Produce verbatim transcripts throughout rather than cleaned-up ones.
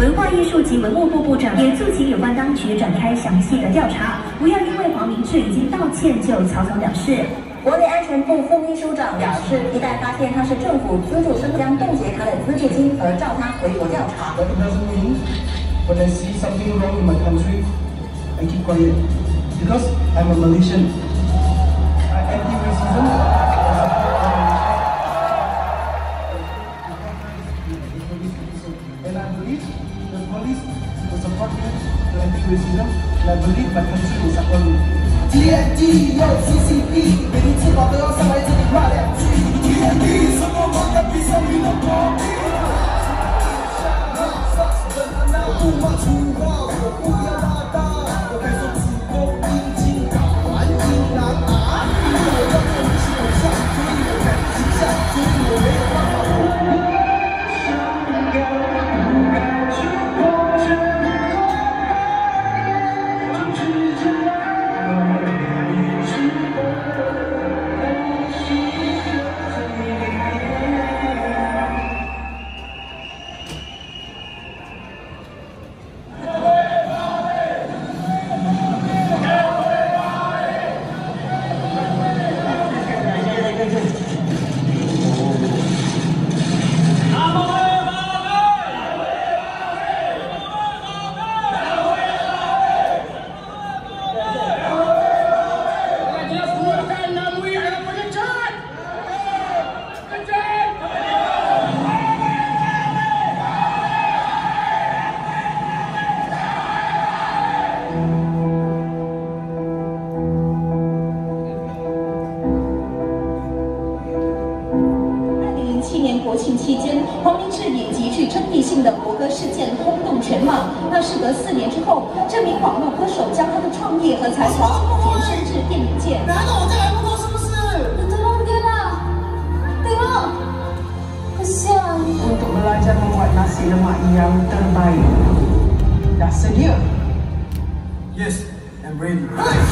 文化艺术及文物部部长也促请有关当局展开详细的调查，不要因为黄明志已经道歉就草草了事。国内安全部副秘书长表示，一旦发现他是政府资助生，将冻结他的资助金，而召他回国调查。 That doesn't mean when I see something wrong in my country, I keep quiet because I'm a Malaysian. I anti-racism. And I believe the police will support me to anti-racism. And I believe my country will support me. T N T 有 C C P， 每天吃饱都要上来这里骂两句。T N T 什么马甲比上你的毛病？不骂粗话，我不要拉大，我该说主公应尽导还应难啊！因为我要做你是偶像，所以我看你形象，所以我没有办法活。 国庆期间，黄明志以极具争议性的国歌事件轰动全网。那事隔四年之后，这名网络歌手将他的创业和才华延伸至电影界。 难道我这还不够是不是？ Tolong dia lah, tengok, kesian. Untuk belajar membuat nasi lemak yang terbaik. Dah sedia? Yes, I'm ready.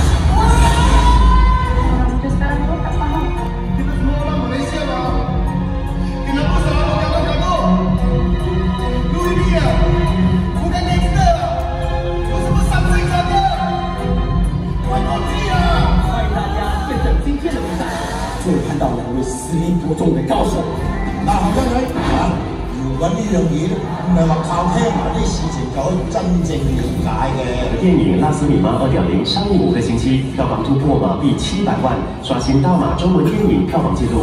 Macam sekarang tu tak faham. Kita semua orang Malaysia lah. Kenapa selalu gaduh-gaduh? Lu ini ya, bukan gangster. Lu semua sampai saja. 快过去啊！ 欢迎大家见证今天的比赛。这里看到两位实力伯仲的高手。 嗱，何君偉啊，搖滾呢樣嘢唔係話靠聽埋啲事情就可以真正了解嘅。 電影《拉斯米媽二點零》上映五個星期，票房突破馬幣七百萬，刷新大馬中文電影票房紀錄。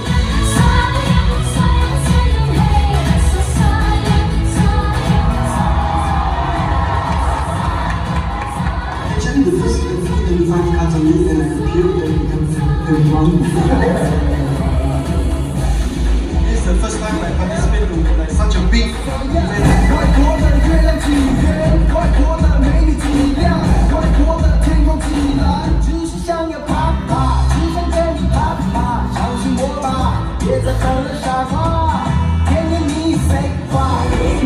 The first the five cards on me and I appear then it becomes very wrong. This is the first time I participate in like such a big event. 快活的月亮起圆，快活的美女起亮，快活的天空起蓝，就是想要啪啪，只想跟你啪啪，相信我吧，别再当了傻瓜，天天你废话。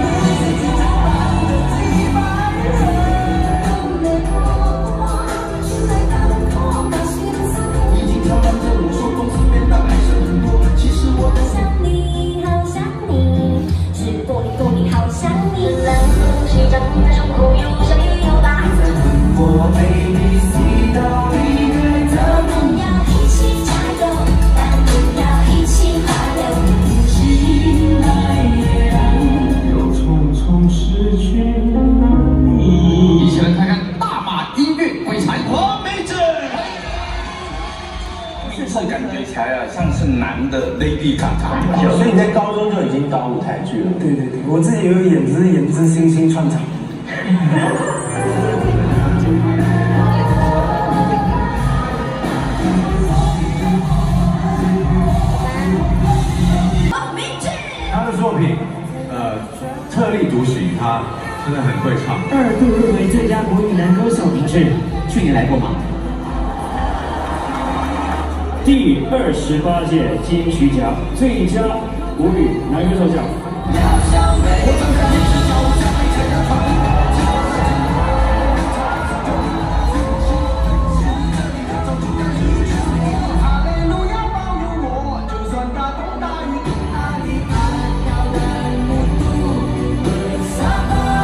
感觉起来啊，像是男的 Lady Gaga。 所以你在高中就已经导舞台剧了？ 对对对，我自己有演，只是演只星星串场。 他的作品，呃，特立独行，他真的很会唱。 二度入围最佳国语男歌手名次，去年来过吗？ 第二十八届金曲奖最佳国语男歌手奖。 Sabar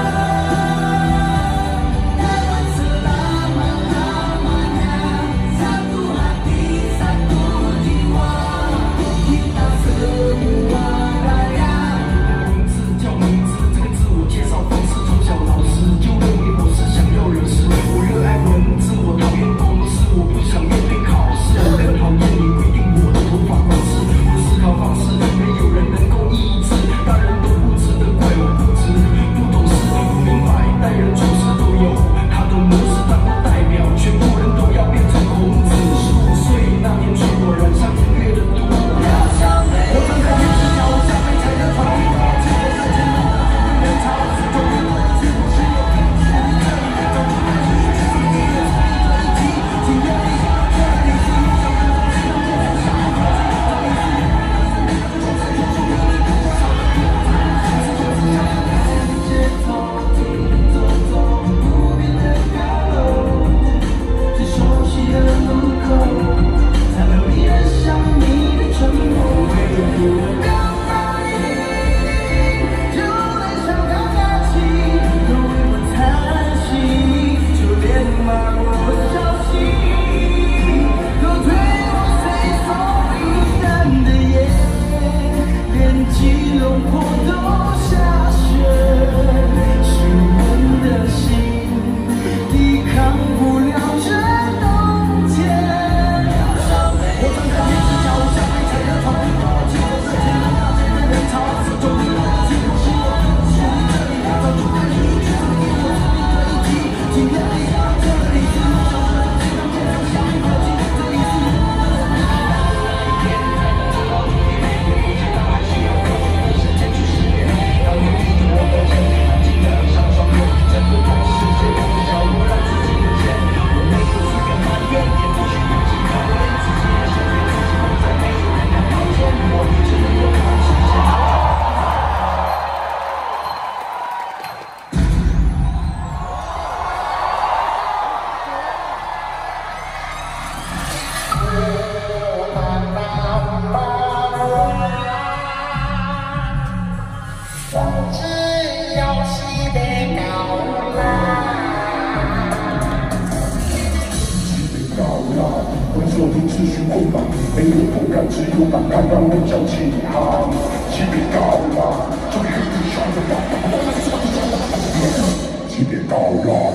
只要是得高啦。 高啦，欢迎收听资讯混乱，没有不敢，只有胆敢让我叫起航。级别高啦，这里很上的高，级别高啦。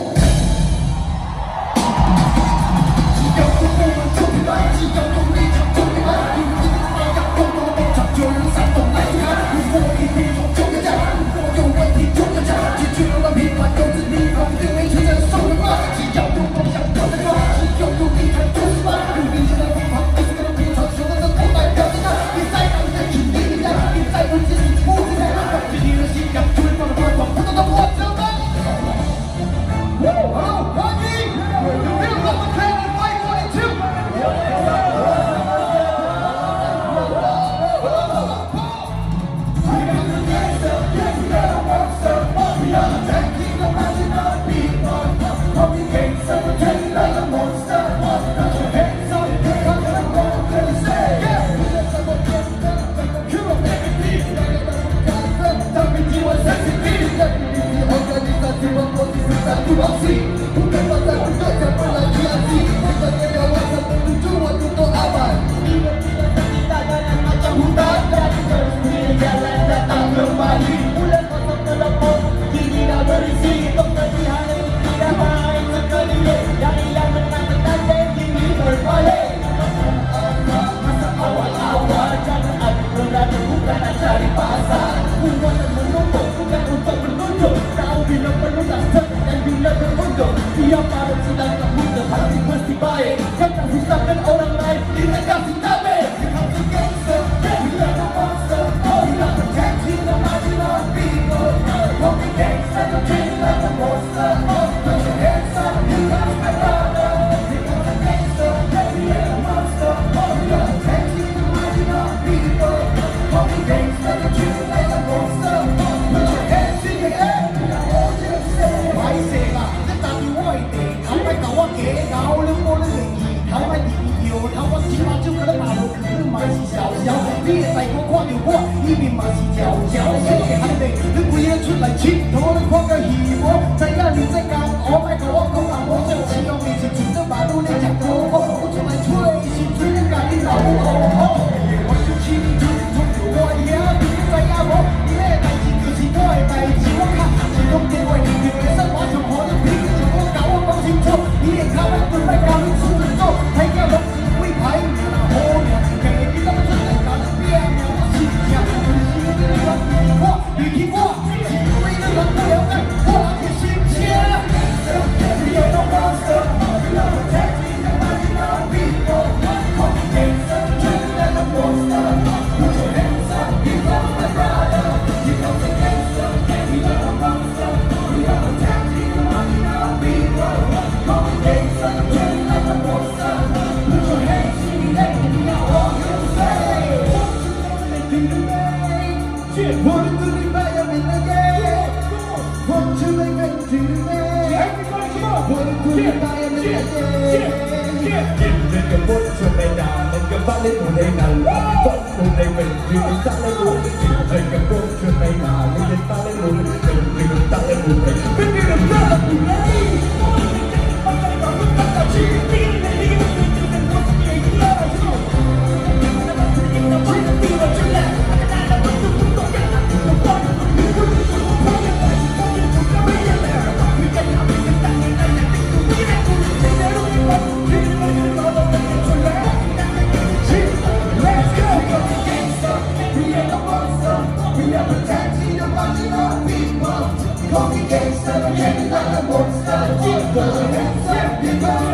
只要有我们就明白，只要有立场就明白，有你的方向，有我的立场，就让煽动来看。如果你不从就要讲，如果有问题就要讲，解决了平凡有志力量，定位存在受人骂。只要有梦想就在抓，只要有立场就是吧。有理想的地方，就是个平常，说的这口袋表情啊，你再让人去理解，你再不自己不自在，自己的信仰就会放得宽广，不懂得我知道。Hello， 欢迎，没有那么开的外国人去。Bukan pasal untuk siapa lagi aksi, bukannya kawasan menuju untuk aman. Kita jangan macam hutan, jadi terus jalan datang kembali. Bulan kosong telepon, kini dah berisi. Pembeli hari tidak main sekali, dari yang menang-menang dan kini berbalik. Masa awal-awal jangan adu beradu, bukan nak cari pasar. Buat dan menumpuk, bukan untuk menunjuk. Tahu bila perlu tak dan bila beruntung. Tiap pada sedang terbuka, hati mesti baik. Jangan susahkan orang lain, kita kasih tabik. Because the gangster, we are the monster. We are protecting the marginal people. Don't be gangster, don't treat like a monster. Put your hands up, you guys my brother. Because the gangster, we are the monster. We are protecting the marginal people. Don't be gangster, don't treat like a monster. Put your hands in the air. Why say that? เขาไม่搞我给搞了我的人意，เขาไม่ดี有他我起码就可能马路可能嘛是小小，你也在我看到我，一边嘛是叫叫，谢谢海地，你每日出嚟切我，你看個戲我，仔啊你在教我咪搞我講話，我就似我面前前咗馬路你隻歌，我出嚟吹是吹一架啲流河，我要千轉衝條我嘢，仔啊我，你咩第二條是我係第二條我卡，前東嘅為條條嘅生活仲可能變。你也看完准备搞你出的走，还要龙子会排名啊，好命给你那么准备搞的变命，我心想，你心里的软你过，你听过，只为了让不了爱，我的心切。We are the monster, we are protecting the marginal people. Come gangster, treat like a monster. Put your hands up, because my brother. Because the gangster, we are the monster, we are protecting the marginal people. Come gangster, treat like a monster. Put your hands in the air, we are all you say. Want to be better in the game. Want to make it to the man. Want to be better in the game. 你嘅本出嚟呀，你嘅法力冇你能，法冇你明，你嘅法力冇你明，你嘅本出嚟呀，你嘅法力冇你明，你嘅法力冇你明，你嘅法力冇你Call me gangster, I'm like a monster. Put your hands up, you know.